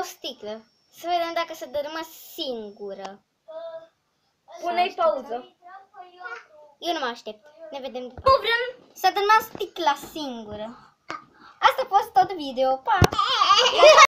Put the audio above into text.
sticlă. Să vedem dacă se dărâmă singură. Pune-i pauză. Eu nu mă aștept. Ne vedem după. Nu vrem să dărâmăm sticla singură. Asta a fost tot video. Pa!